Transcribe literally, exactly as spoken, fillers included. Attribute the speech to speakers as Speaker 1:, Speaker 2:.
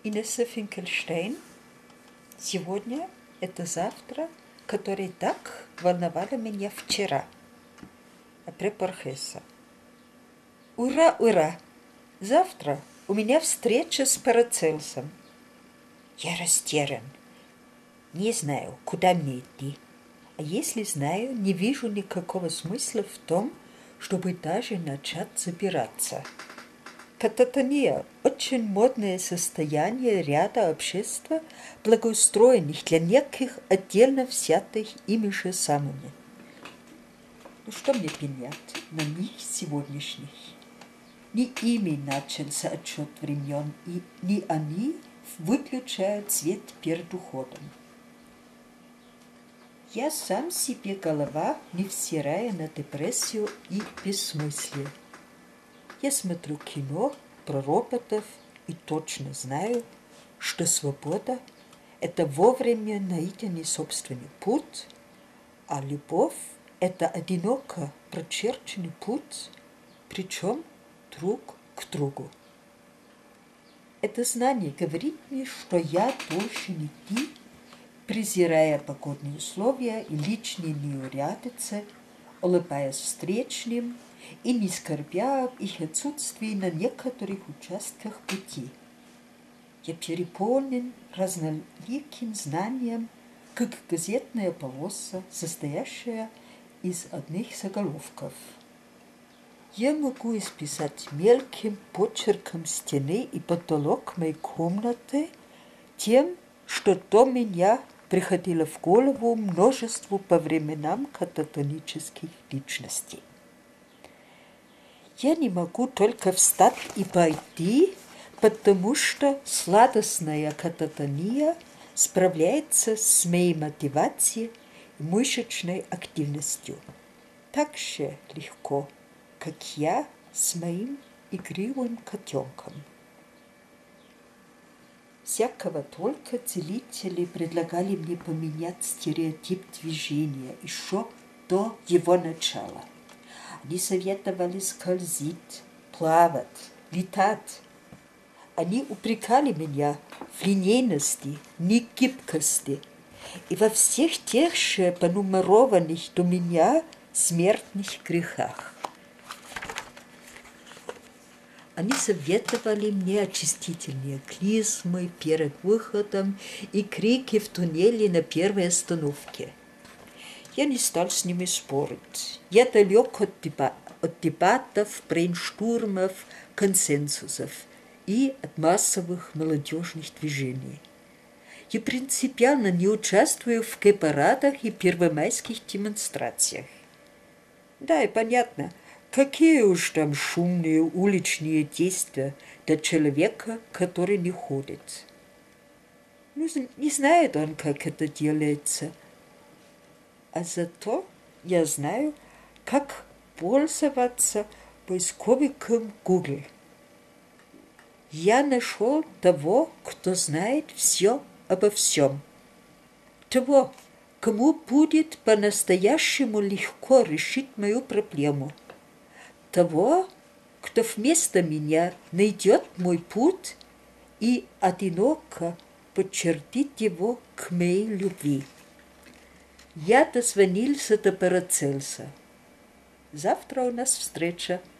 Speaker 1: Инесса Финкельштейн. Сегодня – это завтра, который так волновало меня вчера. Апре Пархеса. Ура, ура! Завтра у меня встреча с Парацельсом. Я растерян. Не знаю, куда мне идти. А если знаю, не вижу никакого смысла в том, чтобы даже начать забираться. Кататония – очень модное состояние ряда общества, благоустроенных для неких отдельно взятых ими же самыми. Ну что мне пенять на них сегодняшних? Не ими начался отчет времен, и не они выключают свет перед уходом. Я сам себе голова, невзирая на депрессию и бессмыслие. Я смотрю кино про роботов и точно знаю, что свобода – это вовремя найденный собственный путь, а любовь – это одиноко прочерченный путь, причем друг к другу. Это знание говорит мне, что я должен идти, презирая погодные условия и личные неурядицы, улыбаясь встречным и не скорбя об их отсутствии на некоторых участках пути. Я переполнен разноликим знанием, как газетная полоса, состоящая из одних заголовков. Я могу исписать мелким почерком стены и потолок моей комнаты тем, что до меня приходило в голову множеству по временам кататонических личностей. Я не могу только встать и пойти, потому что сладостная кататония справляется с моей мотивацией и мышечной активностью так же легко, как я с моим игривым котенком. Всякого только целители предлагали мне поменять стереотип движения еще до его начала. Они советовали скользить, плавать, летать. Они упрекали меня в линейности, негибкости и во всех тех же понумерованных до меня смертных грехах. Они советовали мне очистительные клизмы перед выходом и крики в туннеле на первой остановке. Я не стал с ними спорить. Я далек от, деба- от дебатов, брейнштурмов, консенсусов и от массовых молодежных движений. Я принципиально не участвую в гей-парадах и первомайских демонстрациях. Да, и понятно, какие уж там шумные уличные действия для человека, который не ходит. Ну, не знает он, как это делается. А зато я знаю, как пользоваться поисковиком Google. Я нашел того, кто знает все обо всем. Того, кому будет по-настоящему легко решить мою проблему. Того, кто вместо меня найдет мой путь и одиноко подчертит его к моей любви. Я дозвонился до Парацельса. Завтра у нас встреча.